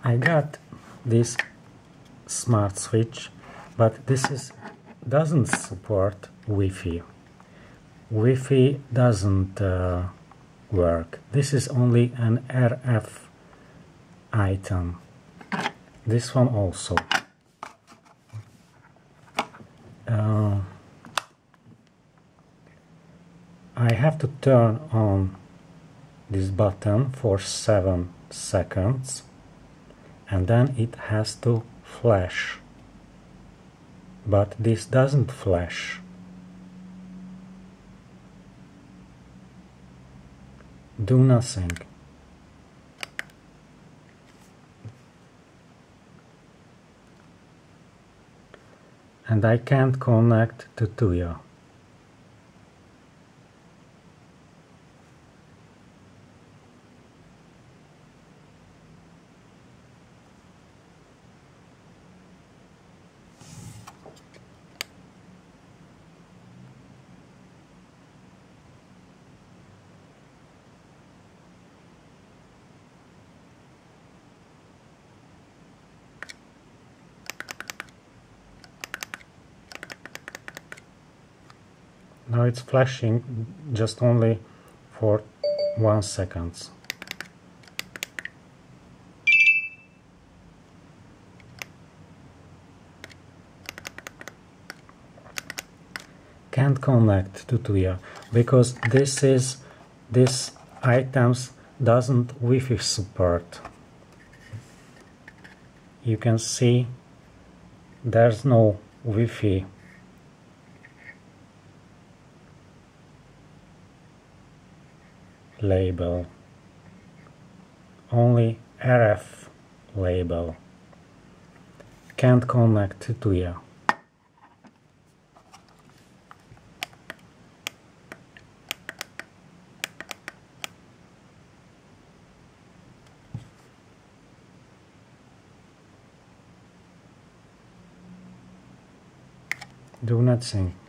I got this smart switch, but doesn't support Wi-Fi. Wi-Fi doesn't work. This is only an RF item. This one also. I have to turn on this button for 7 seconds and then it has to flash. But this doesn't flash. Do nothing. And I can't connect to Tuya. Now it's flashing just only for 1 second. Can't connect to Tuya because this items doesn't Wi-Fi support. You can see there's no Wi-Fi label, only RF label. Can't connect to Tuya. Do nothing.